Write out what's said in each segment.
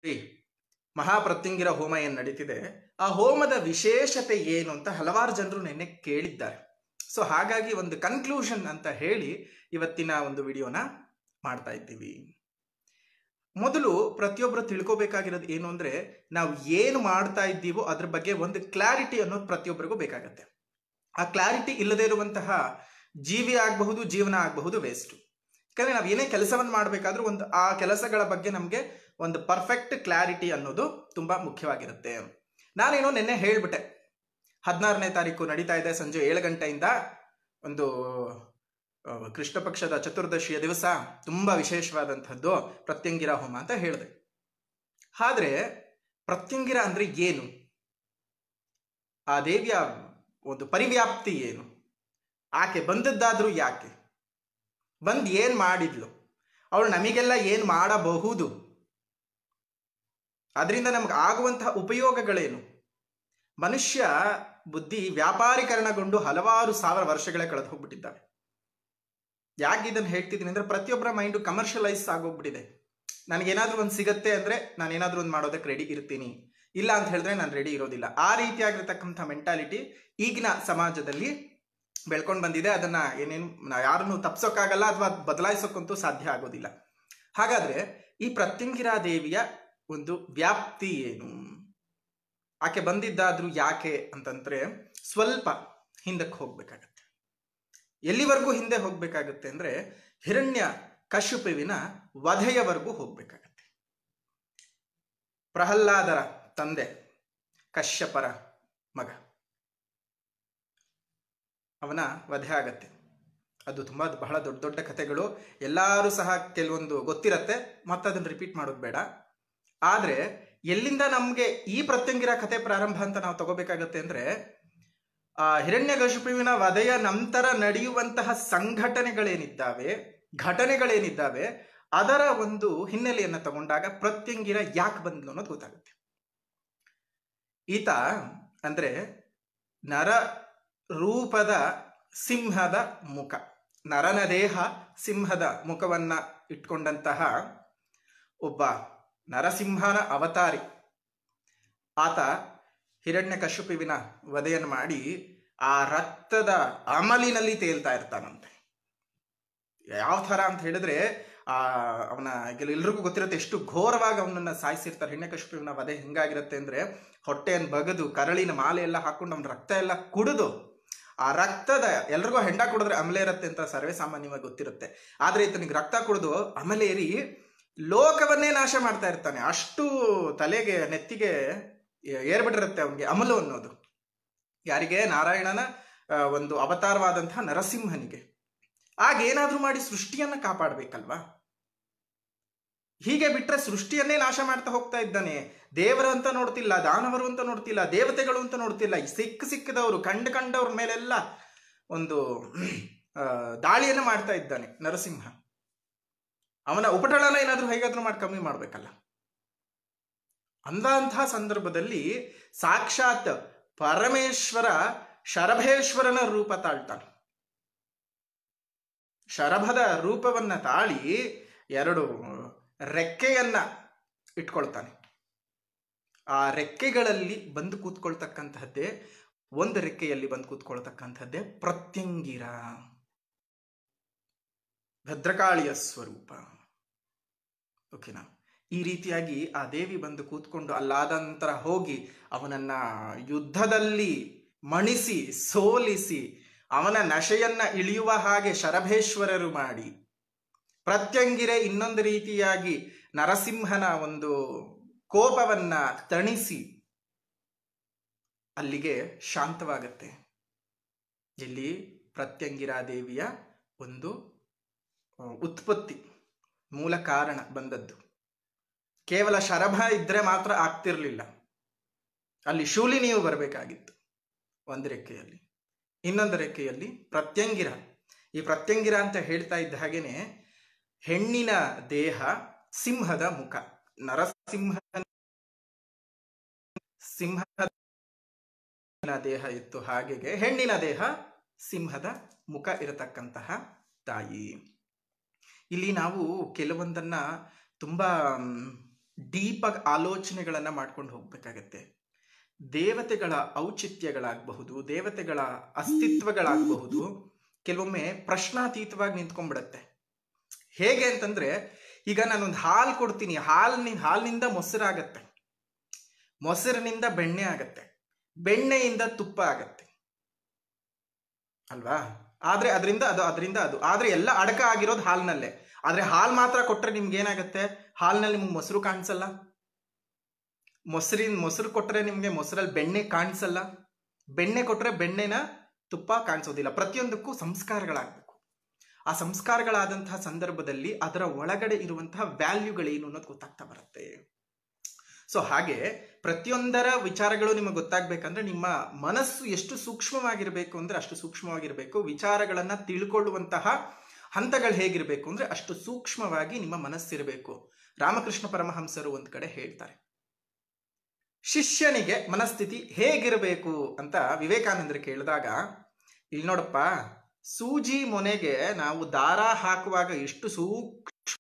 ಮಹಾಪ್ರತ್ಯಂಗಿರ ಹೋಮ ಏನು ನಡೀತಿದೆ, ಆ ಹೋಮದ ವಿಶೇಷತೆ ಏನು ಅಂತ ಹಲವಾರು ಜನರು ನಿನ್ನೆ ಕೇಳಿದ್ದಾರೆ. ಸೊ ಹಾಗಾಗಿ ಒಂದು ಕನ್ಕ್ಲೂಷನ್ ಅಂತ ಹೇಳಿ ಇವತ್ತಿನ ಒಂದು ವಿಡಿಯೋನ ಮಾಡ್ತಾ ಇದ್ದೀವಿ. ಮೊದಲು ಪ್ರತಿಯೊಬ್ಬರು ತಿಳ್ಕೋಬೇಕಾಗಿರೋದು ಏನು ಅಂದ್ರೆ, ನಾವು ಏನು ಮಾಡ್ತಾ ಇದ್ದೀವೋ ಅದ್ರ ಬಗ್ಗೆ ಒಂದು ಕ್ಲಾರಿಟಿ ಅನ್ನೋದು ಪ್ರತಿಯೊಬ್ಬರಿಗೂ ಬೇಕಾಗತ್ತೆ. ಆ ಕ್ಲಾರಿಟಿ ಇಲ್ಲದೆ ಇರುವಂತಹ ಜೀವಿ ಆಗಬಹುದು, ಜೀವನ ಆಗಬಹುದು ವೇಸ್ಟ್. ಯಾಕಂದ್ರೆ ನಾವು ಏನೇ ಕೆಲಸವನ್ನು ಮಾಡಬೇಕಾದ್ರೂ ಆ ಕೆಲಸಗಳ ಬಗ್ಗೆ ನಮಗೆ ಒಂದು ಪರ್ಫೆಕ್ಟ್ ಕ್ಲಾರಿಟಿ ಅನ್ನೋದು ತುಂಬಾ ಮುಖ್ಯವಾಗಿರುತ್ತೆ. ನಾನೇನೋ ನಿನ್ನೆ ಹೇಳ್ಬಿಟ್ಟೆ, 16ನೇ ತಾರೀಕು ನಡೀತಾ ಇದೆ ಸಂಜೆ 7 ಗಂಟೆಯಿಂದ ಒಂದು ಕೃಷ್ಣ ಪಕ್ಷದ ಚತುರ್ದಶಿಯ ದಿವಸ ತುಂಬಾ ವಿಶೇಷವಾದಂಥದ್ದು ಪ್ರತ್ಯಂಗಿರ ಹೋಮ ಅಂತ ಹೇಳಿದೆ. ಆದ್ರೆ ಪ್ರತ್ಯಂಗಿರ ಅಂದ್ರೆ ಏನು, ಆ ದೇವಿಯ ಒಂದು ಪರಿವ್ಯಾಪ್ತಿ ಏನು, ಆಕೆ ಬಂದದ್ದಾದ್ರೂ ಯಾಕೆ, ಬಂದ್ ಏನ್ ಮಾಡಿದ್ಲು, ಅವಳು ನಮಗೆಲ್ಲ ಏನ್ ಮಾಡಬಹುದು, ಅದರಿಂದ ನಮ್ಗೆ ಆಗುವಂತಹ ಉಪಯೋಗಗಳೇನು. ಮನುಷ್ಯ ಬುದ್ಧಿ ವ್ಯಾಪಾರೀಕರಣಗೊಂಡು ಹಲವಾರು ಸಾವಿರ ವರ್ಷಗಳೇ ಕಳೆದು ಹೋಗ್ಬಿಟ್ಟಿದ್ದಾವೆ. ಯಾಕೆ ಇದನ್ನು ಹೇಳ್ತಿದ್ದೀನಿ ಅಂದ್ರೆ, ಪ್ರತಿಯೊಬ್ಬರ ಮೈಂಡು ಕಮರ್ಷಿಯಲೈಸ್ ಆಗೋಗ್ಬಿಟ್ಟಿದೆ. ನನಗೇನಾದ್ರೂ ಒಂದು ಸಿಗತ್ತೆ ಅಂದ್ರೆ ನಾನು ಏನಾದ್ರೂ ಒಂದು ಮಾಡೋದಕ್ಕೆ ರೆಡಿ ಇರ್ತೀನಿ, ಇಲ್ಲ ಅಂತ ಹೇಳಿದ್ರೆ ನಾನು ರೆಡಿ ಇರೋದಿಲ್ಲ. ಆ ರೀತಿಯಾಗಿರ್ತಕ್ಕಂಥ ಮೆಂಟಾಲಿಟಿ ಈಗಿನ ಸಮಾಜದಲ್ಲಿ ಬೆಳ್ಕೊಂಡು ಬಂದಿದೆ. ಅದನ್ನ ಏನೇನು ಯಾರನ್ನು ತಪ್ಸೋಕ್ಕಾಗಲ್ಲ ಅಥವಾ ಬದಲಾಯಿಸೋಕ್ಕಂತೂ ಸಾಧ್ಯ ಆಗೋದಿಲ್ಲ. ಹಾಗಾದ್ರೆ ಈ ಪ್ರತ್ಯಂಗಿರಾ ದೇವಿಯ ಒಂದು ವ್ಯಾಪ್ತಿ ಏನು, ಆಕೆ ಬಂದಿದ್ದಾದ್ರೂ ಯಾಕೆ ಅಂತಂದ್ರೆ ಸ್ವಲ್ಪ ಹಿಂದಕ್ಕೆ ಹೋಗ್ಬೇಕಾಗತ್ತೆ. ಎಲ್ಲಿವರೆಗೂ ಹಿಂದೆ ಹೋಗ್ಬೇಕಾಗತ್ತೆ ಅಂದ್ರೆ, ಹಿರಣ್ಯ ಕಶ್ಯಪುವಿನ ವಧೆಯವರೆಗೂ ಹೋಗ್ಬೇಕಾಗತ್ತೆ. ಪ್ರಹ್ಲಾದರ ತಂದೆ ಕಶ್ಯಪರ ಮಗ, ಅವನ ವಧೆ ಆಗತ್ತೆ. ಅದು ಬಹಳ ದೊಡ್ಡ ದೊಡ್ಡ ಕಥೆಗಳು, ಎಲ್ಲರೂ ಸಹ ಕೆಲವೊಂದು ಗೊತ್ತಿರತ್ತೆ, ಮತ್ತದನ್ನು ರಿಪೀಟ್ ಮಾಡೋದು ಬೇಡ. ಆದ್ರೆ ಎಲ್ಲಿಂದ ನಮ್ಗೆ ಈ ಪ್ರತ್ಯಂಗಿರ ಕಥೆ ಪ್ರಾರಂಭ ಅಂತ ನಾವು ತಗೋಬೇಕಾಗತ್ತೆ ಅಂದ್ರೆ, ಆ ಹಿರಣ್ಯಕಶಿಪುವಿನ ವಧೆಯ ನಂತರ ನಡೆಯುವಂತಹ ಸಂಘಟನೆಗಳೇನಿದ್ದಾವೆ, ಘಟನೆಗಳೇನಿದ್ದಾವೆ, ಅದರ ಒಂದು ಹಿನ್ನೆಲೆಯನ್ನ ತಗೊಂಡಾಗ ಪ್ರತ್ಯಂಗಿರ ಯಾಕೆ ಬಂದ್ಲು ಅನ್ನೋದು ಗೊತ್ತಾಗುತ್ತೆ. ಈತ ಅಂದ್ರೆ ನರ ರೂಪದ ಸಿಂಹದ ಮುಖ, ನರನ ದೇಹ ಸಿಂಹದ ಮುಖವನ್ನ ಇಟ್ಕೊಂಡಂತಹ ಒಬ್ಬ ನರಸಿಂಹನ ಅವತಾರಿ. ಆತ ಹಿರಣ್ಯಕಶಿಪುವಿನ ವಧೆಯನ್ನು ಮಾಡಿ ಆ ರಕ್ತದ ಅಮಲಿನಲ್ಲಿ ತೇಲ್ತಾ ಇರ್ತಾನಂತೆ. ಯಾವ ಥರ ಅಂತ ಹೇಳಿದ್ರೆ, ಅವನ ಎಲ್ರಿಗೂ ಗೊತ್ತಿರುತ್ತೆ ಎಷ್ಟು ಘೋರವಾಗಿ ಅವನನ್ನ ಸಾಯಿಸಿರ್ತಾರೆ. ಹಿರಣ್ಯಕಶಿಪುವಿನ ವಧೆ ಹಿಂಗಾಗಿರುತ್ತೆ ಅಂದ್ರೆ, ಹೊಟ್ಟೆಯನ್ನು ಬಗದು ಕರಳಿನ ಮಾಲೆ ಎಲ್ಲ ಹಾಕೊಂಡು ಅವನ ರಕ್ತ ಎಲ್ಲ ಕುಡಿದು, ಆ ರಕ್ತದ ಎಲ್ರಿಗೂ ಹೆಂಡ ಕುಡಿದ್ರೆ ಅಮಲೆ ಇರುತ್ತೆ ಅಂತ ಸರ್ವೇ ಸಾಮಾನ್ಯವಾಗಿ ಗೊತ್ತಿರುತ್ತೆ. ಆದ್ರೆ ಈತನಿಗೆ ರಕ್ತ ಕುಡಿದು ಅಮಲೇರಿ ಲೋಕವನ್ನೇ ನಾಶ ಮಾಡ್ತಾ ಇರ್ತಾನೆ. ಅಷ್ಟು ತಲೆಗೆ ನೆತ್ತಿಗೆ ಏರ್ಬಿಟ್ಟಿರುತ್ತೆ ಅವನಿಗೆ ಅಮಲು ಅನ್ನೋದು. ಯಾರಿಗೆ? ನಾರಾಯಣನ ಒಂದು ಅವತಾರವಾದಂತಹ ನರಸಿಂಹನಿಗೆ. ಆಗ ಏನಾದ್ರೂ ಮಾಡಿ ಸೃಷ್ಟಿಯನ್ನ ಕಾಪಾಡಬೇಕಲ್ವಾ. ಹೀಗೆ ಬಿಟ್ರೆ ಸೃಷ್ಟಿಯನ್ನೇ ನಾಶ ಮಾಡ್ತಾ ಹೋಗ್ತಾ ಇದ್ದಾನೆ. ದೇವರು ಅಂತ ನೋಡ್ತಿಲ್ಲ, ದಾನವರು ಅಂತ ನೋಡ್ತಿಲ್ಲ, ದೇವತೆಗಳು ಅಂತ ನೋಡ್ತಿಲ್ಲ. ಸಿಕ್ಕದವರು ಕಂಡವ್ರ ಮೇಲೆಲ್ಲ ಒಂದು ದಾಳಿಯನ್ನ ಮಾಡ್ತಾ ಇದ್ದಾನೆ ನರಸಿಂಹ. ಅವನ ಉಪಟಳನ ಏನಾದ್ರೂ ಹೇಗಾದ್ರೂ ಮಾಡಿ ಕಮ್ಮಿ ಮಾಡ್ಬೇಕಲ್ಲ. ಅಂತಹ ಸಂದರ್ಭದಲ್ಲಿ ಸಾಕ್ಷಾತ್ ಪರಮೇಶ್ವರ ಶರಭೇಶ್ವರನ ರೂಪ ತಾಳ್ತಾನೆ. ಶರಭದ ರೂಪವನ್ನ ತಾಳಿ 2 ರೆಕ್ಕೆಯನ್ನ ಇಟ್ಕೊಳ್ತಾನೆ. ಆ ರೆಕ್ಕೆಗಳಲ್ಲಿ ಬಂದು ಕೂತ್ಕೊಳ್ತಕ್ಕಂತಹದ್ದೇ, ಒಂದು ರೆಕ್ಕೆಯಲ್ಲಿ ಬಂದು ಕೂತ್ಕೊಳ್ತಕ್ಕಂಥದ್ದೇ ಪ್ರತ್ಯಂಗಿರ, ಭದ್ರಕಾಳಿಯ ಸ್ವರೂಪ. ಓಕೆನಾ? ಈ ರೀತಿಯಾಗಿ ಆ ದೇವಿ ಬಂದು ಕೂತ್ಕೊಂಡು ಅಲ್ಲಾದ ನಂತರ ಹೋಗಿ ಅವನನ್ನ ಯುದ್ಧದಲ್ಲಿ ಮಣಿಸಿ ಸೋಲಿಸಿ ಅವನ ನಶೆಯನ್ನ ಇಳಿಯುವ ಹಾಗೆ ಶರಭೇಶ್ವರರು ಮಾಡಿ, ಪ್ರತ್ಯಂಗಿರೆ ಇನ್ನೊಂದು ರೀತಿಯಾಗಿ ನರಸಿಂಹನ ಒಂದು ಕೋಪವನ್ನ ತಣಿಸಿ ಅಲ್ಲಿಗೆ ಶಾಂತವಾಗತ್ತೆ. ಇಲ್ಲಿ ಪ್ರತ್ಯಂಗಿರಾ ದೇವಿಯ ಒಂದು ಉತ್ಪತ್ತಿ, ಮೂಲ ಕಾರಣ ಬಂದದ್ದು. ಕೇವಲ ಶರಭ ಇದ್ರೆ ಮಾತ್ರ ಆಗ್ತಿರ್ಲಿಲ್ಲ, ಅಲ್ಲಿ ಶೂಲಿನಿಯು ಬರಬೇಕಾಗಿತ್ತು ಒಂದು ರೆಕ್ಕೆಯಲ್ಲಿ. ಇನ್ನೊಂದು ರೆಕ್ಕೆಯಲ್ಲಿ ಪ್ರತ್ಯಂಗಿರ. ಈ ಪ್ರತ್ಯಂಗಿರ ಅಂತ ಹೇಳ್ತಾ ಇದ್ದ ಹಾಗೇನೆ ಹೆಣ್ಣಿನ ದೇಹ, ಸಿಂಹದ ಮುಖ. ಸಿಂಹದ ದೇಹ ಇತ್ತು, ಹಾಗೆಯೇ ಹೆಣ್ಣಿನ ದೇಹ, ಸಿಂಹದ ಮುಖ ಇರತಕ್ಕಂತಹ ತಾಯಿ. ಇಲ್ಲಿ ನಾವು ಕೆಲವೊಂದನ್ನ ತುಂಬಾ ಡೀಪಾಗಿ ಆಲೋಚನೆಗಳನ್ನ ಮಾಡ್ಕೊಂಡು ಹೋಗ್ಬೇಕಾಗತ್ತೆ. ದೇವತೆಗಳ ಔಚಿತ್ಯಗಳಾಗಬಹುದು, ದೇವತೆಗಳ ಅಸ್ತಿತ್ವಗಳಾಗಬಹುದು, ಕೆಲವೊಮ್ಮೆ ಪ್ರಶ್ನಾತೀತವಾಗಿ ನಿಂತ್ಕೊಂಡ್ಬಿಡತ್ತೆ. ಹೇಗೆ ಅಂತಂದ್ರೆ, ಈಗ ನಾನೊಂದು ಹಾಲು ಕೊಡ್ತೀನಿ, ಹಾಲಿನಿಂದ ಮೊಸರಾಗತ್ತೆ, ಮೊಸರಿನಿಂದ ಬೆಣ್ಣೆ ಆಗತ್ತೆ, ಬೆಣ್ಣೆಯಿಂದ ತುಪ್ಪ ಆಗತ್ತೆ ಅಲ್ವಾ? ಆದ್ರೆ ಅದರಿಂದ ಅದು ಆದ್ರೆ ಎಲ್ಲ ಅಡಕ ಆಗಿರೋದು ಹಾಲಿನಲ್ಲೇ. ಆದ್ರೆ ಹಾಲು ಮಾತ್ರ ಕೊಟ್ರೆ ನಿಮ್ಗೆ ಏನಾಗತ್ತೆ? ಹಾಲಿನಲ್ಲಿ ನಿಮ್ಗೆ ಮೊಸರು ಕಾಣಿಸಲ್ಲ. ಮೊಸರು ಕೊಟ್ರೆ ನಿಮ್ಗೆ ಮೊಸರಲ್ಲಿ ಬೆಣ್ಣೆ ಕಾಣಿಸಲ್ಲ. ಬೆಣ್ಣೆ ಕೊಟ್ರೆ ಬೆಣ್ಣೆನ ತುಪ್ಪ ಕಾಣಿಸೋದಿಲ್ಲ. ಪ್ರತಿಯೊಂದಕ್ಕೂ ಸಂಸ್ಕಾರಗಳಾಗಬೇಕು. ಆ ಸಂಸ್ಕಾರಗಳಾದಂತಹ ಸಂದರ್ಭದಲ್ಲಿ ಅದರ ಒಳಗಡೆ ಇರುವಂತಹ ವ್ಯಾಲ್ಯೂಗಳೇನು ಅನ್ನೋದು ಗೊತ್ತಾಗ್ತಾ ಬರುತ್ತೆ. ಸೊ ಹಾಗೆ ಪ್ರತಿಯೊಂದರ ವಿಚಾರಗಳು ನಿಮಗೆ ಗೊತ್ತಾಗ್ಬೇಕಂದ್ರೆ ನಿಮ್ಮ ಮನಸ್ಸು ಎಷ್ಟು ಸೂಕ್ಷ್ಮವಾಗಿರ್ಬೇಕು ಅಂದ್ರೆ ಅಷ್ಟು ಸೂಕ್ಷ್ಮವಾಗಿರ್ಬೇಕು. ವಿಚಾರಗಳನ್ನ ತಿಳ್ಕೊಳ್ಳುವಂತಹ ಹಂತಗಳು ಹೇಗಿರ್ಬೇಕು ಅಂದ್ರೆ ಅಷ್ಟು ಸೂಕ್ಷ್ಮವಾಗಿ ನಿಮ್ಮ ಮನಸ್ಸಿರಬೇಕು. ರಾಮಕೃಷ್ಣ ಪರಮಹಂಸರು ಒಂದ್ ಕಡೆ ಹೇಳ್ತಾರೆ, ಶಿಷ್ಯನಿಗೆ ಮನಸ್ಥಿತಿ ಹೇಗಿರಬೇಕು ಅಂತ ವಿವೇಕಾನಂದರು ಕೇಳಿದಾಗ, ಇಲ್ಲಿ ನೋಡಪ್ಪ, ಸೂಜಿ ಮೊನೆಗೆ ನಾವು ದಾರ ಹಾಕುವಾಗ ಎಷ್ಟು ಸೂಕ್ಷ್ಮ,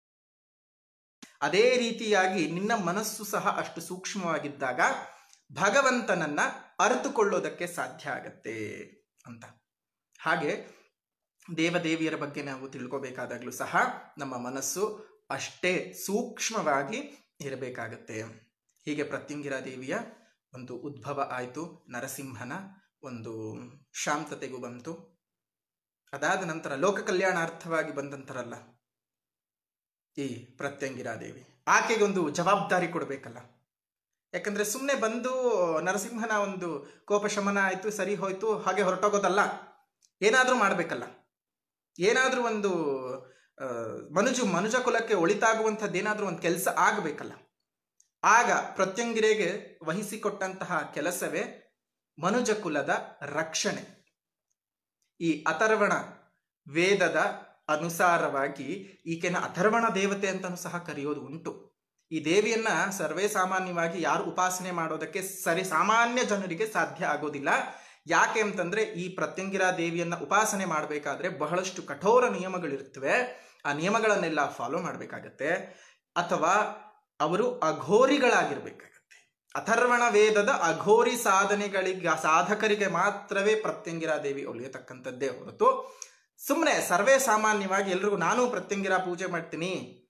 ಅದೇ ರೀತಿಯಾಗಿ ನಿನ್ನ ಮನಸ್ಸು ಸಹ ಅಷ್ಟು ಸೂಕ್ಷ್ಮವಾಗಿದ್ದಾಗ ಭಗವಂತನನ್ನ ಅರಿತುಕೊಳ್ಳೋದಕ್ಕೆ ಸಾಧ್ಯ ಆಗತ್ತೆ ಅಂತ. ಹಾಗೆ ದೇವದೇವಿಯರ ಬಗ್ಗೆ ನಾವು ತಿಳ್ಕೋಬೇಕಾದಾಗ್ಲೂ ಸಹ ನಮ್ಮ ಮನಸ್ಸು ಅಷ್ಟೇ ಸೂಕ್ಷ್ಮವಾಗಿ ಇರಬೇಕಾಗತ್ತೆ. ಹೀಗೆ ಪ್ರತ್ಯಂಗಿರಾ ದೇವಿಯ ಒಂದು ಉದ್ಭವ ಆಯಿತು, ನರಸಿಂಹನ ಒಂದು ಶಾಂತತೆಗೂ ಬಂತು. ಅದಾದ ನಂತರ ಲೋಕ ಕಲ್ಯಾಣಾರ್ಥವಾಗಿ ಬಂದಂತರಲ್ಲ ಈ ಪ್ರತ್ಯಂಗಿರಾ ದೇವಿ, ಆಕೆಗೊಂದು ಜವಾಬ್ದಾರಿ ಕೊಡಬೇಕಲ್ಲ. ಯಾಕಂದ್ರೆ ಸುಮ್ಮನೆ ಬಂದು ನರಸಿಂಹನ ಒಂದು ಕೋಪ ಶಮನ ಆಯ್ತು, ಸರಿ ಹೋಯ್ತು, ಹಾಗೆ ಹೊರಟೋಗೋದಲ್ಲ. ಏನಾದ್ರೂ ಮಾಡ್ಬೇಕಲ್ಲ, ಏನಾದ್ರೂ ಒಂದು ಮನುಜ ಕುಲಕ್ಕೆ ಒಳಿತಾಗುವಂಥದ್ದೇನಾದ್ರೂ ಒಂದು ಕೆಲಸ ಆಗಬೇಕಲ್ಲ. ಆಗ ಪ್ರತ್ಯಂಗಿರೆಗೆ ವಹಿಸಿಕೊಟ್ಟಂತಹ ಕೆಲಸವೇ ಮನುಜ ಕುಲದ ರಕ್ಷಣೆ. ಈ ಅಥರ್ವಣ ವೇದದ ಅನುಸಾರವಾಗಿ ಈಕೆನ ಅಥರ್ವಣ ದೇವತೆ ಅಂತಲೂ ಸಹ ಕರೆಯೋದು ಉಂಟು. ಈ ದೇವಿಯನ್ನ ಸರ್ವೇ ಸಾಮಾನ್ಯವಾಗಿ ಯಾರು ಉಪಾಸನೆ ಮಾಡೋದಕ್ಕೆ ಸಾಮಾನ್ಯ ಜನರಿಗೆ ಸಾಧ್ಯ ಆಗೋದಿಲ್ಲ. ಯಾಕೆ ಅಂತಂದ್ರೆ ಈ ಪ್ರತ್ಯಂಗಿರಾ ದೇವಿಯನ್ನ ಉಪಾಸನೆ ಮಾಡಬೇಕಾದ್ರೆ ಬಹಳಷ್ಟು ಕಠೋರ ನಿಯಮಗಳಿರ್ತವೆ. ಆ ನಿಯಮಗಳನ್ನೆಲ್ಲ ಫಾಲೋ ಮಾಡಬೇಕಾಗತ್ತೆ, ಅಥವಾ ಅವರು ಅಘೋರಿಗಳಾಗಿರ್ಬೇಕಾಗತ್ತೆ. ಅಥರ್ವಣ ವೇದದ ಅಘೋರಿ ಸಾಧಕರಿಗೆ ಮಾತ್ರವೇ ಪ್ರತ್ಯಂಗಿರಾ ದೇವಿ ಒಲಿಯತಕ್ಕಂಥದ್ದೇ ಹೊರತು ಸುಮ್ಮನೆ ಸರ್ವೇ ಸಾಮಾನ್ಯವಾಗಿ ಎಲ್ರಿಗೂ ನಾನು ಪ್ರತ್ಯಂಗಿರಾ ಪೂಜೆ ಮಾಡ್ತೀನಿ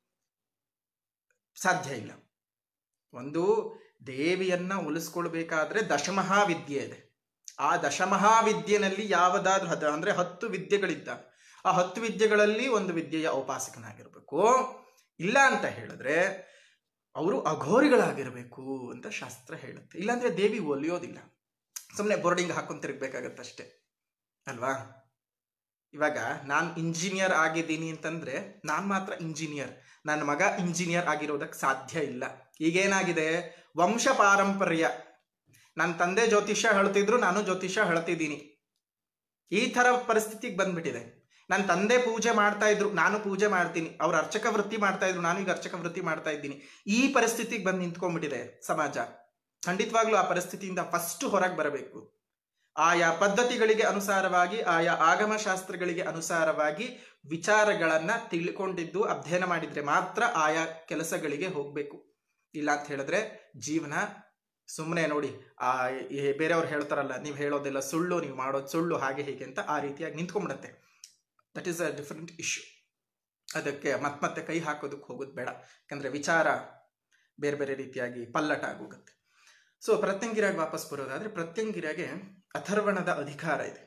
ಸಾಧ್ಯ ಇಲ್ಲ. ಒಂದು ದೇವಿಯನ್ನ ಉಳಿಸ್ಕೊಳ್ಬೇಕಾದ್ರೆ ದಶಮಹಾವಿದ್ಯೆ ಇದೆ. ಆ ದಶಮಹಾವಿದ್ಯೆನಲ್ಲಿ ಯಾವುದಾದ್ರೂ ಅಂದ್ರೆ 10 ವಿದ್ಯೆಗಳಿದ್ದಾವೆ. ಆ 10 ವಿದ್ಯೆಗಳಲ್ಲಿ ಒಂದು ವಿದ್ಯೆಯ ಔಪಾಸಕನಾಗಿರ್ಬೇಕು. ಇಲ್ಲ ಅಂತ ಹೇಳಿದ್ರೆ ಅವರು ಅಘೋರಿಗಳಾಗಿರ್ಬೇಕು ಅಂತ ಶಾಸ್ತ್ರ ಹೇಳುತ್ತೆ. ಇಲ್ಲಾಂದ್ರೆ ದೇವಿ ಒಲಿಯೋದಿಲ್ಲ. ಸುಮ್ಮನೆ ಬೋರ್ಡಿಂಗ್ ಹಾಕೊಂಡು ತಿರುಗಬೇಕಾಗತ್ತಷ್ಟೇ ಅಲ್ವಾ? ಇವಾಗ ನಾನು ಇಂಜಿನಿಯರ್ ಆಗಿದ್ದೀನಿ ಅಂತಂದ್ರೆ ನಾನು ಮಾತ್ರ ಇಂಜಿನಿಯರ್, ನನ್ನ ಮಗ ಇಂಜಿನಿಯರ್ ಆಗಿರೋದಕ್ಕೆ ಸಾಧ್ಯ ಇಲ್ಲ. ಈಗೇನಾಗಿದೆ, ವಂಶ ಪಾರಂಪರ್ಯ. ನನ್ನ ತಂದೆ ಜ್ಯೋತಿಷ್ಯ ಹೇಳ್ತಿದ್ರು, ನಾನು ಜ್ಯೋತಿಷ್ಯ ಹೇಳ್ತಿದ್ದೀನಿ. ಈ ತರ ಪರಿಸ್ಥಿತಿಗೆ ಬಂದ್ಬಿಟ್ಟಿದೆ. ನನ್ನ ತಂದೆ ಪೂಜೆ ಮಾಡ್ತಾ ಇದ್ರು, ನಾನು ಪೂಜೆ ಮಾಡ್ತೀನಿ. ಅವ್ರು ಅರ್ಚಕ ವೃತ್ತಿ ಮಾಡ್ತಾ ಇದ್ರು, ನಾನು ಈಗ ಅರ್ಚಕ ವೃತ್ತಿ ಮಾಡ್ತಾ ಇದ್ದೀನಿ. ಈ ಪರಿಸ್ಥಿತಿಗೆ ಬಂದು ನಿಂತ್ಕೊಂಡ್ಬಿಟ್ಟಿದೆ ಸಮಾಜ. ಖಂಡಿತವಾಗ್ಲೂ ಆ ಪರಿಸ್ಥಿತಿಯಿಂದ ಫಸ್ಟ್ ಹೊರಗೆ ಬರಬೇಕು. ಆಯಾ ಪದ್ಧತಿಗಳಿಗೆ ಅನುಸಾರವಾಗಿ, ಆಯಾ ಆಗಮ ಶಾಸ್ತ್ರಗಳಿಗೆ ಅನುಸಾರವಾಗಿ ವಿಚಾರಗಳನ್ನ ತಿಳ್ಕೊಂಡಿದ್ದು ಅಧ್ಯಯನ ಮಾಡಿದ್ರೆ ಮಾತ್ರ ಆಯಾ ಕೆಲಸಗಳಿಗೆ ಹೋಗ್ಬೇಕು. ಇಲ್ಲ ಅಂತ ಹೇಳಿದ್ರೆ ಜೀವನ ಸುಮ್ಮನೆ ನೋಡಿ, ಬೇರೆಯವ್ರು ಹೇಳ್ತಾರಲ್ಲ, ನೀವು ಹೇಳೋದೆಲ್ಲ ಸುಳ್ಳು, ನೀವು ಮಾಡೋದು ಸುಳ್ಳು, ಹಾಗೆ ಹೀಗೆ ಅಂತ ಆ ರೀತಿಯಾಗಿ ನಿಂತ್ಕೊಂಡ್ಬಿಡತ್ತೆ. That is a different issue. ಅದಕ್ಕೆ ಮತ್ತೆ ಕೈ ಹಾಕೋದಕ್ಕೆ ಹೋಗೋದು ಬೇಡ. ಯಾಕಂದ್ರೆ ವಿಚಾರ ಬೇರೆ ಬೇರೆ ರೀತಿಯಾಗಿ ಪಲ್ಲಟ ಆಗೋಗುತ್ತೆ. ಸೊ ಪ್ರತ್ಯಂಗಿರಾಗಿ ವಾಪಸ್ ಬರೋದಾದ್ರೆ, ಪ್ರತ್ಯಂಗಿರಾಗೆ ಅಥರ್ವಣದ ಅಧಿಕಾರ ಇದೆ.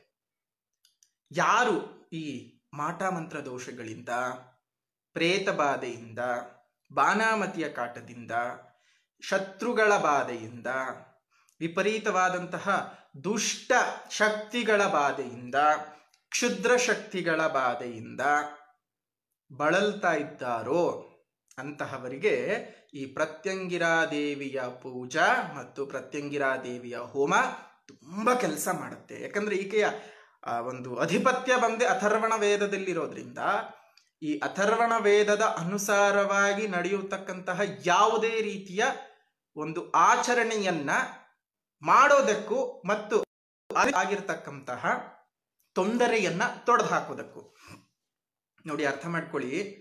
ಯಾರು ಈ ಮಾಟ ಮಂತ್ರ ದೋಷಗಳಿಂದ, ಪ್ರೇತ ಬಾಧೆಯಿಂದ, ಬಾನಾಮತಿಯ ಕಾಟದಿಂದ, ಶತ್ರುಗಳ ಬಾಧೆಯಿಂದ, ವಿಪರೀತವಾದಂತಹ ದುಷ್ಟ ಶಕ್ತಿಗಳ ಬಾಧೆಯಿಂದ, ಕ್ಷುದ್ರ ಶಕ್ತಿಗಳ ಬಾಧೆಯಿಂದ ಬಳಲ್ತಾ ಇದ್ದಾರೋ ಅಂತಹವರಿಗೆ ಈ ಪ್ರತ್ಯಂಗಿರಾ ದೇವಿಯ ಪೂಜಾ ಮತ್ತು ಪ್ರತ್ಯಂಗಿರಾ ದೇವಿಯ ಹೋಮ ತುಂಬಾ ಕೆಲಸ ಮಾಡುತ್ತೆ. ಯಾಕಂದ್ರೆ ಈಕೆಯ ಒಂದು ಅಧಿಪತ್ಯ ಬಂದೆ ಅಥರ್ವಣ ವೇದದಲ್ಲಿರೋದ್ರಿಂದ ಈ ಅಥರ್ವಣ ವೇದದ ಅನುಸಾರವಾಗಿ ನಡೆಯತಕ್ಕಂತಹ ಯಾವುದೇ ರೀತಿಯ ಒಂದು ಆಚರಣೆಯನ್ನ ಮಾಡೋದಕ್ಕೂ ಮತ್ತು ಆಗಿರ್ತಕ್ಕಂತಹ ತೊಂದರೆಯನ್ನ ತೊಡೆದು ಹಾಕೋದಕ್ಕೂ. ನೋಡಿ, ಅರ್ಥ ಮಾಡ್ಕೊಳ್ಳಿ,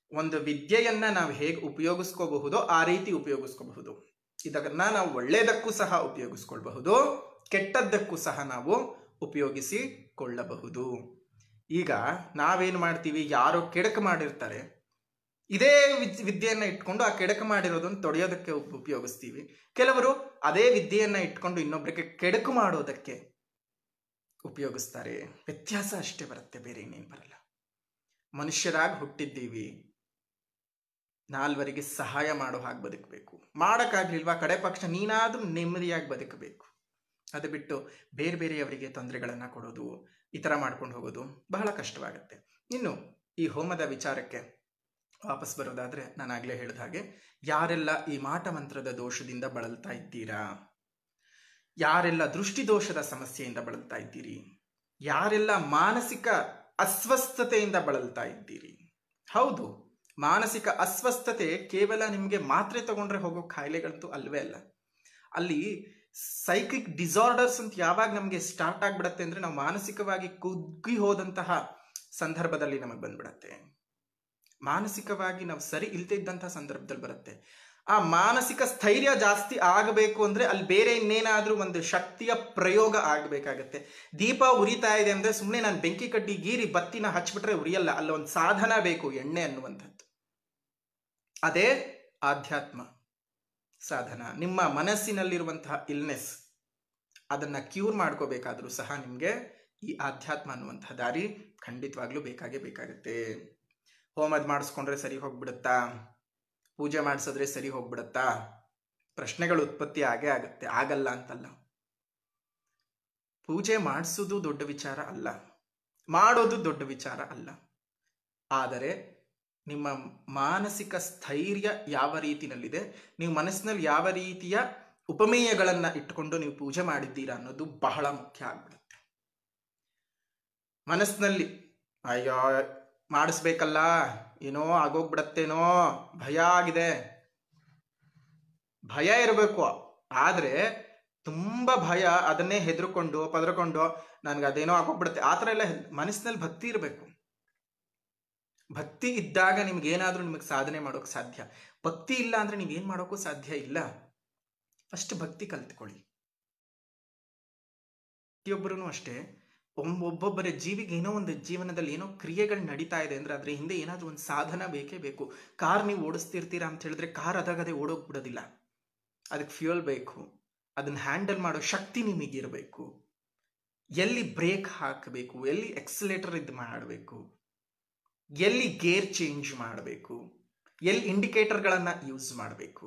ಒಂದು ವಿದ್ಯೆಯನ್ನ ನಾವು ಹೇಗೆ ಉಪಯೋಗಿಸ್ಕೋಬಹುದೋ ಆ ರೀತಿ ಉಪಯೋಗಿಸ್ಕೋಬಹುದು. ಇದನ್ನ ನಾವು ಒಳ್ಳೆಯದಕ್ಕೂ ಸಹ ಉಪಯೋಗಿಸ್ಕೊಳ್ಬಹುದು, ಕೆಟ್ಟದ್ದಕ್ಕೂ ಸಹ ನಾವು ಉಪಯೋಗಿಸಿಕೊಳ್ಳಬಹುದು. ಈಗ ನಾವೇನು ಮಾಡ್ತೀವಿ, ಯಾರೋ ಕೆಡಕು ಮಾಡಿರ್ತಾರೆ, ಇದೇ ವಿದ್ಯೆಯನ್ನ ಇಟ್ಕೊಂಡು ಆ ಕೆಡಕು ಮಾಡಿರೋದನ್ನು ತೊಡೆಯೋದಕ್ಕೆ ಉಪಯೋಗಿಸ್ತೀವಿ. ಕೆಲವರು ಅದೇ ವಿದ್ಯೆಯನ್ನ ಇಟ್ಕೊಂಡು ಇನ್ನೊಬ್ಬರಿಗೆ ಕೆಡಕು ಮಾಡೋದಕ್ಕೆ ಉಪಯೋಗಿಸ್ತಾರೆ. ವ್ಯತ್ಯಾಸ ಅಷ್ಟೇ ಬರುತ್ತೆ, ಬೇರೆ ಇನ್ನೇನು ಬರಲ್ಲ. ಮನುಷ್ಯರಾಗಿ ಹುಟ್ಟಿದ್ದೀವಿ, ನಾಲ್ವರಿಗೆ ಸಹಾಯ ಮಾಡೋ ಹಾಗೆ ಬದುಕಬೇಕು. ಮಾಡೋಕ್ಕಾಗ್ಲಿಲ್ವಾ, ಕಡೆ ಪಕ್ಷ ನೀನಾದ್ರೂ ನೆಮ್ಮದಿಯಾಗಿ ಬದುಕಬೇಕು. ಅದು ಬಿಟ್ಟು ಬೇರೆ ಬೇರೆಯವರಿಗೆ ತೊಂದರೆಗಳನ್ನು ಕೊಡೋದು, ಈ ಥರ ಮಾಡ್ಕೊಂಡು ಹೋಗೋದು ಬಹಳ ಕಷ್ಟವಾಗುತ್ತೆ. ಇನ್ನು ಈ ಹೋಮದ ವಿಚಾರಕ್ಕೆ ವಾಪಸ್ ಬರೋದಾದ್ರೆ, ನಾನು ಆಗಲೇ ಹೇಳಿದ ಹಾಗೆ, ಯಾರೆಲ್ಲ ಈ ಮಾಟ ಮಂತ್ರದ ದೋಷದಿಂದ ಬಳಲ್ತಾ ಇದ್ದೀರಾ, ಯಾರೆಲ್ಲ ದೃಷ್ಟಿ ದೋಷದ ಸಮಸ್ಯೆಯಿಂದ ಬಳಲ್ತಾ ಇದ್ದೀರಿ, ಯಾರೆಲ್ಲ ಮಾನಸಿಕ ಅಸ್ವಸ್ಥತೆಯಿಂದ ಬಳಲ್ತಾ ಇದ್ದೀರಿ. ಹೌದು, ಮಾನಸಿಕ ಅಸ್ವಸ್ಥತೆ ಕೇವಲ ನಿಮಗೆ ಮಾತ್ರೆ ತಗೊಂಡ್ರೆ ಹೋಗೋ ಕಾಯಿಲೆಗಳಂತೂ ಅಲ್ವೇ ಅಲ್ಲ. ಅಲ್ಲಿ ಸೈಕಿಕ್ ಡಿಸಾರ್ಡರ್ಸ್ ಅಂತ ಯಾವಾಗ ನಮಗೆ ಸ್ಟಾರ್ಟ್ ಆಗ್ಬಿಡತ್ತೆ ಅಂದ್ರೆ, ನಾವು ಮಾನಸಿಕವಾಗಿ ಕುಗ್ಗಿ ಹೋದಂತಹ ಸಂದರ್ಭದಲ್ಲಿ ನಮಗೆ ಬಂದ್ಬಿಡತ್ತೆ. ಮಾನಸಿಕವಾಗಿ ನಾವು ಸರಿ ಇಲ್ದೇ ಇದ್ದಂತಹ ಸಂದರ್ಭದಲ್ಲಿ ಬರುತ್ತೆ. ಆ ಮಾನಸಿಕ ಸ್ಥೈರ್ಯ ಜಾಸ್ತಿ ಆಗಬೇಕು ಅಂದ್ರೆ ಅಲ್ಲಿ ಬೇರೆ ಇನ್ನೇನಾದ್ರೂ ಒಂದು ಶಕ್ತಿಯ ಪ್ರಯೋಗ ಆಗಬೇಕಾಗತ್ತೆ. ದೀಪ ಉರಿತಾ ಇದೆ ಅಂದ್ರೆ ಸುಮ್ಮನೆ ನಾನು ಬೆಂಕಿ ಕಡ್ಡಿ ಗೀರಿ ಬತ್ತಿನ ಹಚ್ಬಿಟ್ರೆ ಉರಿಯಲ್ಲ, ಅಲ್ಲ ಒಂದು ಸಾಧನ ಬೇಕು, ಎಣ್ಣೆ ಅನ್ನುವಂಥದ್ದು. ಅದೇ ಆಧ್ಯಾತ್ಮ ಸಾಧನ. ನಿಮ್ಮ ಮನಸ್ಸಿನಲ್ಲಿರುವಂತಹ ಇಲ್ನೆಸ್ ಅದನ್ನ ಕ್ಯೂರ್ ಮಾಡ್ಕೋಬೇಕಾದ್ರೂ ಸಹ ನಿಮ್ಗೆ ಈ ಆಧ್ಯಾತ್ಮ ಅನ್ನುವಂತಹ ದಾರಿ ಖಂಡಿತವಾಗ್ಲೂ ಬೇಕಾಗುತ್ತೆ. ಹೋಮದ್ ಮಾಡಿಸ್ಕೊಂಡ್ರೆ ಸರಿ ಹೋಗ್ಬಿಡುತ್ತಾ, ಪೂಜೆ ಮಾಡಿಸಿದ್ರೆ ಸರಿ ಹೋಗ್ಬಿಡುತ್ತಾ, ಪ್ರಶ್ನೆಗಳು ಉತ್ಪತ್ತಿ ಆಗೇ ಆಗುತ್ತೆ. ಆಗಲ್ಲ ಅಂತಲ್ಲ. ಪೂಜೆ ಮಾಡಿಸೋದು ದೊಡ್ಡ ವಿಚಾರ ಅಲ್ಲ, ಮಾಡೋದು ದೊಡ್ಡ ವಿಚಾರ ಅಲ್ಲ. ಆದರೆ ನಿಮ್ಮ ಮಾನಸಿಕ ಸ್ಥೈರ್ಯ ಯಾವ ರೀತಿನಲ್ಲಿದೆ, ನೀವು ಮನಸ್ಸಿನಲ್ಲಿ ಯಾವ ರೀತಿಯ ಉಪಮೇಯಗಳನ್ನ ಇಟ್ಟುಕೊಂಡು ನೀವು ಪೂಜೆ ಮಾಡಿದ್ದೀರಾ ಅನ್ನೋದು ಬಹಳ ಮುಖ್ಯ ಆಗ್ಬಿಡುತ್ತೆ. ಮನಸ್ಸಿನಲ್ಲಿ ಅಯ್ಯೋ ಮಾಡಿಸ್ಬೇಕಲ್ಲ, ಏನೋ ಆಗೋಗ್ಬಿಡತ್ತೇನೋ, ಭಯ ಆಗಿದೆ, ಭಯ ಇರಬೇಕು. ಆದ್ರೆ ತುಂಬಾ ಭಯ, ಅದನ್ನೇ ಹೆದರ್ಕೊಂಡು ಪದರ್ಕೊಂಡು ನನ್ಗೆ ಅದೇನೋ ಆಗೋಗ್ಬಿಡುತ್ತೆ, ಆ ಥರ ಎಲ್ಲ ಮನಸ್ಸಿನಲ್ಲಿ ಭಕ್ತಿ ಇರಬೇಕು. ಭಕ್ತಿ ಇದ್ದಾಗ ನಿಮ್ಗೇನಾದ್ರೂ ನಿಮಗೆ ಸಾಧನೆ ಮಾಡೋಕೆ ಸಾಧ್ಯ. ಭಕ್ತಿ ಇಲ್ಲ ಅಂದ್ರೆ ನೀವೇನ್ ಮಾಡೋಕ್ಕೂ ಸಾಧ್ಯ ಇಲ್ಲ. ಫಸ್ಟ್ ಭಕ್ತಿ ಕಲ್ತ್ಕೊಳ್ಳಿ. ಪ್ರತಿಯೊಬ್ಬರೂ ಅಷ್ಟೇ, ಒಬ್ಬೊಬ್ಬರ ಜೀವಿಗೆ ಏನೋ ಒಂದು ಜೀವನದಲ್ಲಿ ಏನೋ ಕ್ರಿಯೆಗಳು ನಡೀತಾ ಇದೆ ಅಂದ್ರೆ ಅದ್ರ ಹಿಂದೆ ಏನಾದ್ರೂ ಒಂದು ಸಾಧನ ಬೇಕೇ ಬೇಕು. ಕಾರ್ ನೀವು ಓಡಿಸ್ತಿರ್ತೀರಾ ಅಂತ ಹೇಳಿದ್ರೆ ಕಾರ್ ಅದಾಗದೆ ಓಡೋಗ್ಬಿಡೋದಿಲ್ಲ. ಅದಕ್ಕೆ ಫ್ಯೂಯಲ್ ಬೇಕು, ಅದನ್ನ ಹ್ಯಾಂಡಲ್ ಮಾಡೋ ಶಕ್ತಿ ನಿಮಗಿರಬೇಕು. ಎಲ್ಲಿ ಬ್ರೇಕ್ ಹಾಕಬೇಕು, ಎಲ್ಲಿ ಎಕ್ಸಲೇಟರ್ ಇದು ಮಾಡಬೇಕು, ಎಲ್ಲಿ ಗೇರ್ ಚೇಂಜ್ ಮಾಡಬೇಕು, ಎಲ್ಲಿ ಇಂಡಿಕೇಟರ್ಗಳನ್ನ ಯೂಸ್ ಮಾಡಬೇಕು.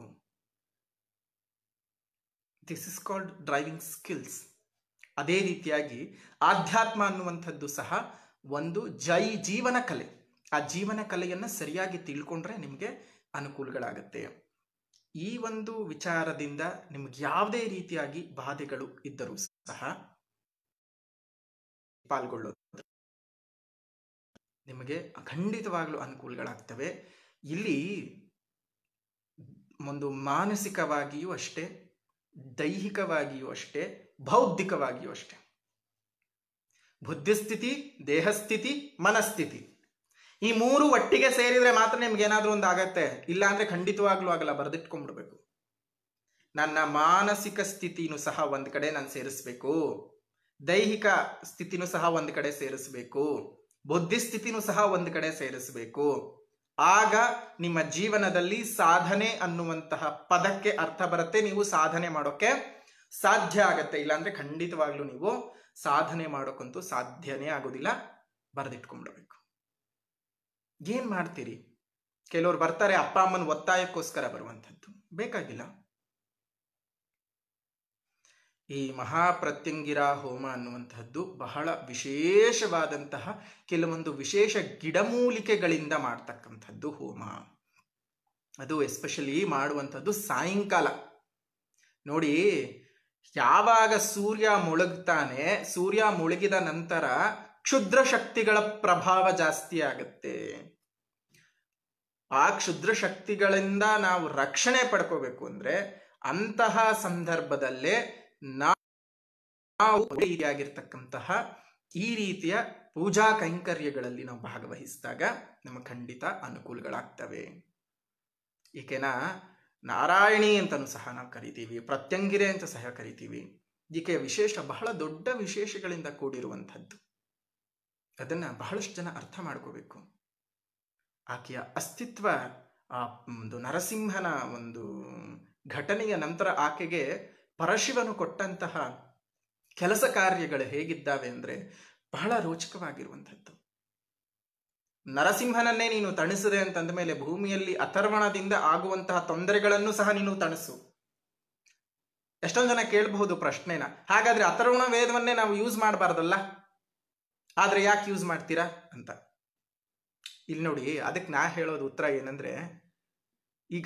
This is called driving skills. ಅದೇ ರೀತಿಯಾಗಿ ಆಧ್ಯಾತ್ಮ ಅನ್ನುವಂಥದ್ದು ಸಹ ಒಂದು ಜೀವನ ಕಲೆ. ಆ ಜೀವನ ಕಲೆಯನ್ನ ಸರಿಯಾಗಿ ತಿಳ್ಕೊಂಡ್ರೆ ನಿಮಗೆ ಅನುಕೂಲಗಳಾಗತ್ತೆ. ಈ ಒಂದು ವಿಚಾರದಿಂದ ನಿಮ್ಗೆ ಯಾವುದೇ ರೀತಿಯಾಗಿ ಬಾಧೆಗಳು ಇದ್ದರೂ ಸಹ ಪಾಲ್ಗೊಳ್ಳೋದು ನಿಮಗೆ ಖಂಡಿತವಾಗ್ಲೂ ಅನುಕೂಲಗಳಾಗ್ತವೆ. ಇಲ್ಲಿ ಒಂದು ಮಾನಸಿಕವಾಗಿಯೂ ಅಷ್ಟೇ, ದೈಹಿಕವಾಗಿಯೂ ಅಷ್ಟೇ, ಬೌದ್ಧಿಕವಾಗಿಯೂ ಅಷ್ಟೇ. ಬುದ್ಧಿಸ್ಥಿತಿ, ದೇಹಸ್ಥಿತಿ, ಮನಸ್ಥಿತಿ, ಈ ಮೂರು ಒಟ್ಟಿಗೆ ಸೇರಿದ್ರೆ ಮಾತ್ರ ನಿಮ್ಗೆ ಏನಾದ್ರೂ ಒಂದು ಆಗತ್ತೆ. ಇಲ್ಲ ಅಂದ್ರೆ ಖಂಡಿತವಾಗ್ಲೂ ಆಗಲ್ಲ. ಬರೆದಿಟ್ಕೊಂಡ್ಬಿಡ್ಬೇಕು. ನನ್ನ ಮಾನಸಿಕ ಸ್ಥಿತಿನೂ ಸಹ ಒಂದ್ ಕಡೆ ನಾನು ಸೇರಿಸ್ಬೇಕು, ದೈಹಿಕ ಸ್ಥಿತಿನೂ ಸಹ ಒಂದ್ ಕಡೆ ಸೇರಿಸ್ಬೇಕು, ಬುದ್ಧಿಸ್ಥಿತಿನೂ ಸಹ ಒಂದ್ ಕಡೆ ಸೇರಿಸ್ಬೇಕು. ಆಗ ನಿಮ್ಮ ಜೀವನದಲ್ಲಿ ಸಾಧನೆ ಅನ್ನುವಂತಹ ಪದಕ್ಕೆ ಅರ್ಥ ಬರುತ್ತೆ. ನೀವು ಸಾಧನೆ ಮಾಡೋಕೆ ಸಾಧ್ಯ ಆಗತ್ತೆ. ಇಲ್ಲಾಂದ್ರೆ ಖಂಡಿತವಾಗ್ಲೂ ನೀವು ಸಾಧನೆ ಮಾಡೋಕ್ಕಂತೂ ಸಾಧ್ಯನೇ ಆಗೋದಿಲ್ಲ. ಬರೆದಿಟ್ಕೊಂಡ್ಬಿಡ್ಬೇಕು. ಏನ್ ಮಾಡ್ತೀರಿ? ಕೆಲವ್ರು ಬರ್ತಾರೆ ಅಪ್ಪ ಅಮ್ಮನ ಒತ್ತಾಯಕ್ಕೋಸ್ಕರ ಬರುವಂಥದ್ದು, ಬೇಕಾಗಿಲ್ಲ. ಈ ಮಹಾಪ್ರತ್ಯಂಗಿರ ಹೋಮ ಅನ್ನುವಂತಹದ್ದು ಬಹಳ ವಿಶೇಷವಾದಂತಹ ಕೆಲವೊಂದು ವಿಶೇಷ ಗಿಡಮೂಲಿಕೆಗಳಿಂದ ಮಾಡ್ತಕ್ಕಂಥದ್ದು ಹೋಮ. ಅದು ಎಸ್ಪೆಷಲಿ ಮಾಡುವಂಥದ್ದು ಸಾಯಂಕಾಲ. ನೋಡಿ, ಯಾವಾಗ ಸೂರ್ಯ ಮುಳುಗ್ತಾನೆ, ಸೂರ್ಯ ಮುಳುಗಿದ ನಂತರ ಕ್ಷುದ್ರ ಶಕ್ತಿಗಳ ಪ್ರಭಾವ ಜಾಸ್ತಿ ಆಗುತ್ತೆ. ಆ ಕ್ಷುದ್ರ ಶಕ್ತಿಗಳಿಂದ ನಾವು ರಕ್ಷಣೆ ಪಡ್ಕೋಬೇಕು ಅಂದ್ರೆ ಅಂತಹ ಸಂದರ್ಭದಲ್ಲೇ ನಾವು ರೀತಿಯಾಗಿರ್ತಕ್ಕಂತಹ ಈ ರೀತಿಯ ಪೂಜಾ ಕೈಂಕರ್ಯಗಳಲ್ಲಿ ನಾವು ಭಾಗವಹಿಸಿದಾಗ ನಮಗೆ ಖಂಡಿತ ಅನುಕೂಲಗಳಾಗ್ತವೆ. ಈಕೆನ ನಾರಾಯಣಿ ಅಂತಲೂ ಸಹ ನಾವು ಕರಿತೀವಿ, ಪ್ರತ್ಯಂಗಿರೆ ಅಂತ ಸಹ ಕರಿತೀವಿ. ಈಕೆಯ ವಿಶೇಷ ಬಹಳ ದೊಡ್ಡ ವಿಶೇಷಗಳಿಂದ ಕೂಡಿರುವಂಥದ್ದು. ಅದನ್ನು ಬಹಳಷ್ಟು ಜನ ಅರ್ಥ ಮಾಡ್ಕೋಬೇಕು. ಆಕೆಯ ಅಸ್ತಿತ್ವ, ಆ ಒಂದು ನರಸಿಂಹನ ಒಂದು ಘಟನೆಯ ನಂತರ ಆಕೆಗೆ ಪರಶಿವನು ಕೊಟ್ಟಂತಹ ಕೆಲಸ ಕಾರ್ಯಗಳು ಹೇಗಿದ್ದಾವೆ ಅಂದರೆ ಬಹಳ ರೋಚಕವಾಗಿರುವಂಥದ್ದು. ನರಸಿಂಹನನ್ನೇ ನೀನು ತಣಿಸಿದೆ ಅಂತಂದ ಮೇಲೆ ಭೂಮಿಯಲ್ಲಿ ಅಥರ್ವಣದಿಂದ ಆಗುವಂತಹ ತೊಂದರೆಗಳನ್ನು ಸಹ ನೀನು ತಣಿಸು. ಎಷ್ಟೊಂದು ಜನ ಕೇಳಬಹುದು ಪ್ರಶ್ನೆನ, ಹಾಗಾದ್ರೆ ಅಥರ್ವಣ ವೇದವನ್ನೇ ನಾವು ಯೂಸ್ ಮಾಡಬಾರ್ದಲ್ಲ, ಆದ್ರೆ ಯಾಕೆ ಯೂಸ್ ಮಾಡ್ತೀರಾ ಅಂತ. ಇಲ್ಲಿ ನೋಡಿ, ಅದಕ್ಕೆ ನಾ ಹೇಳೋದು ಉತ್ತರ ಏನಂದ್ರೆ, ಈಗ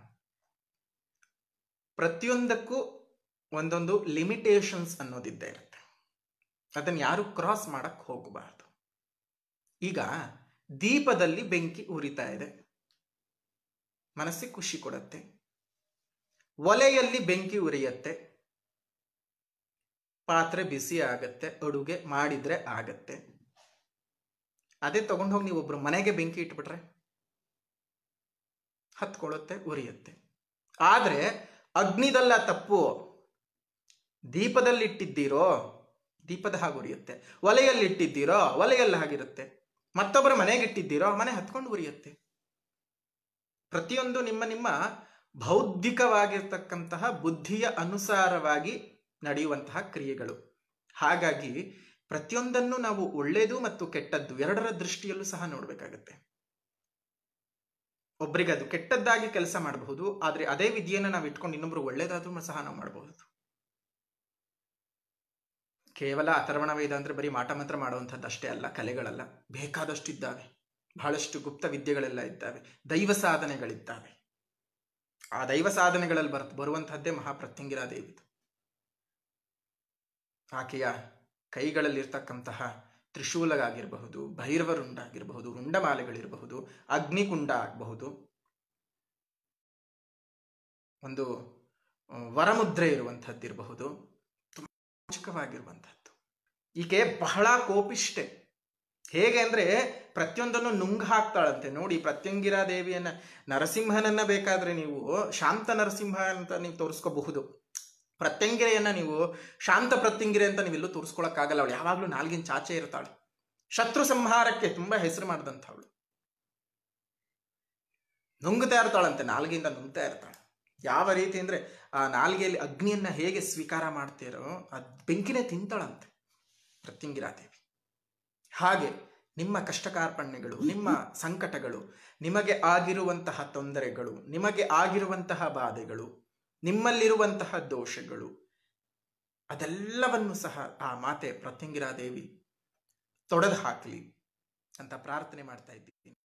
ಪ್ರತಿಯೊಂದಕ್ಕೂ ಒಂದೊಂದು ಲಿಮಿಟೇಷನ್ಸ್ ಅನ್ನೋದಿದ್ದೇ ಇರುತ್ತೆ. ಅದನ್ನು ಯಾರು ಕ್ರಾಸ್ ಮಾಡಕ್ ಹೋಗಬಾರ್ದು. ಈಗ ದೀಪದಲ್ಲಿ ಬೆಂಕಿ ಉರಿತಾ ಇದೆ, ಮನಸ್ಸಿಗೆ ಖುಷಿ ಕೊಡುತ್ತೆ. ಒಲೆಯಲ್ಲಿ ಬೆಂಕಿ ಉರಿಯತ್ತೆ, ಪಾತ್ರೆ ಬಿಸಿ ಆಗತ್ತೆ, ಅಡುಗೆ ಮಾಡಿದ್ರೆ ಆಗತ್ತೆ. ಅದೇ ತಗೊಂಡೋಗಿ ನೀವು ಒಬ್ರು ಮನೆಗೆ ಬೆಂಕಿ ಇಟ್ಬಿಟ್ರೆ ಹತ್ಕೊಳ್ಳುತ್ತೆ, ಉರಿಯುತ್ತೆ. ಆದ್ರೆ ಅಗ್ನಿದಲ್ಲ ತಪ್ಪು, ದೀಪದಲ್ಲಿಟ್ಟಿದ್ದೀರೋ ದೀಪದ ಹಾಗೆ ಉರಿಯುತ್ತೆ, ಒಲೆಯಲ್ಲಿ ಇಟ್ಟಿದ್ದೀರೋ ಒಲೆಯಲ್ಲಿ ಹಾಗಿರುತ್ತೆ, ಮತ್ತೊಬ್ಬರ ಮನೆಗೆ ಇಟ್ಟಿದ್ದೀರೋ ಮನೆ ಹತ್ಕೊಂಡು ಉರಿಯುತ್ತೆ. ಪ್ರತಿಯೊಂದು ನಿಮ್ಮ ನಿಮ್ಮ ಬೌದ್ಧಿಕವಾಗಿರ್ತಕ್ಕಂತಹ ಬುದ್ಧಿಯ ಅನುಸಾರವಾಗಿ ನಡೆಯುವಂತಹ ಕ್ರಿಯೆಗಳು. ಹಾಗಾಗಿ ಪ್ರತಿಯೊಂದನ್ನು ನಾವು ಒಳ್ಳೆಯದು ಮತ್ತು ಕೆಟ್ಟದ್ದು ಎರಡರ ದೃಷ್ಟಿಯಲ್ಲೂ ಸಹ ನೋಡಬೇಕಾಗತ್ತೆ. ಒಬ್ಬರಿಗೆ ಅದು ಕೆಟ್ಟದ್ದಾಗಿ ಕೆಲಸ ಮಾಡಬಹುದು, ಆದರೆ ಅದೇ ವಿಧಿಯನ್ನು ನಾವು ಇಟ್ಕೊಂಡು ಇನ್ನೊಬ್ರು ಒಳ್ಳೇದಾದ್ರೂ ಸಹ ನಾವು ಮಾಡಬಹುದು. ಕೇವಲ ಅಥರ್ವಣ ವೇದ ಅಂದ್ರೆ ಬರೀ ಮಾಟ ಮಂತ್ರ ಮಾಡುವಂಥದ್ದು ಅಷ್ಟೇ ಅಲ್ಲ, ಕಲೆಗಳಲ್ಲ, ಬೇಕಾದಷ್ಟು ಇದ್ದಾವೆ. ಬಹಳಷ್ಟು ಗುಪ್ತ ವಿದ್ಯೆಗಳೆಲ್ಲ ಇದ್ದಾವೆ, ದೈವ ಸಾಧನೆಗಳಿದ್ದಾವೆ. ಆ ದೈವ ಸಾಧನೆಗಳಲ್ಲಿ ಬರುವಂತಹದ್ದೇ ಮಹಾಪ್ರತ್ಯಂಗಿರಾ ದೇವಿದು. ಆಕೆಯ ಕೈಗಳಲ್ಲಿರ್ತಕ್ಕಂತಹ ತ್ರಿಶೂಲ ಆಗಿರಬಹುದು, ಭೈರವರುಂಡ ಆಗಿರಬಹುದು, ರುಂಡಮಾಲೆಗಳಿರಬಹುದು, ಅಗ್ನಿಕುಂಡ ಆಗಬಹುದು, ಒಂದು ವರಮುದ್ರೆ ಇರುವಂಥದ್ದಿರಬಹುದು, ತುಂಬಾ ರೋಚಕವಾಗಿರುವಂಥದ್ದು. ಈಕೆ ಬಹಳ ಕೋಪಿಷ್ಠೆ. ಹೇಗೆ ಅಂದ್ರೆ ಪ್ರತಿಯೊಂದನ್ನು ನುಂಗ್ ಹಾಕ್ತಾಳಂತೆ. ನೋಡಿ, ಪ್ರತ್ಯಂಗಿರಾ ದೇವಿಯನ್ನ, ನರಸಿಂಹನನ್ನ ಬೇಕಾದ್ರೆ ನೀವು ಶಾಂತ ನರಸಿಂಹ ಅಂತ ನೀವು ತೋರಿಸ್ಕೋಬಹುದು, ಪ್ರತ್ಯಂಗಿರೆಯನ್ನ ನೀವು ಶಾಂತ ಪ್ರತ್ಯಂಗಿರೆ ಅಂತ ನೀವೆಲ್ಲೂ ತೋರಿಸ್ಕೊಳಕ್ಕಾಗಲ್ಲ. ಅವಳು ಯಾವಾಗ್ಲೂ ನಾಲ್ಗಿನ ಚಾಚೆ ಇರ್ತಾಳೆ. ಶತ್ರು ಸಂಹಾರಕ್ಕೆ ತುಂಬಾ ಹೆಸರು ಮಾಡಿದಂಥವಳು. ನುಂಗ್ತಾ ಇರ್ತಾಳಂತೆ, ನಾಲ್ಗೆಯಿಂದ ನುಂಗ್ತಾ ಇರ್ತಾಳೆ. ಯಾವ ರೀತಿ ಅಂದ್ರೆ ಆ ನಾಲ್ಗೆಯಲ್ಲಿ ಅಗ್ನಿಯನ್ನ ಹೇಗೆ ಸ್ವೀಕಾರ ಮಾಡ್ತೀರೋ ಆ ಬೆಂಕಿನೇ ತಿಂತಾಳಂತೆ ಪ್ರತ್ಯಂಗಿರಾ ದೇವಿ. ಹಾಗೆ ನಿಮ್ಮ ಕಷ್ಟ ಕಾರ್ಪಣ್ಯಗಳು, ನಿಮ್ಮ ಸಂಕಟಗಳು, ನಿಮಗೆ ಆಗಿರುವಂತಹ ತೊಂದರೆಗಳು, ನಿಮಗೆ ಆಗಿರುವಂತಹ ಬಾಧೆಗಳು, ನಿಮ್ಮಲ್ಲಿರುವಂತಹ ದೋಷಗಳು, ಅದೆಲ್ಲವನ್ನು ಸಹ ಆ ಮಾತೆ ಪ್ರತ್ಯಂಗಿರಾ ದೇವಿ ತೊಡೆದು ಹಾಕಲಿ ಅಂತ ಪ್ರಾರ್ಥನೆ ಮಾಡ್ತಾ ಇದ್ದೀನಿ.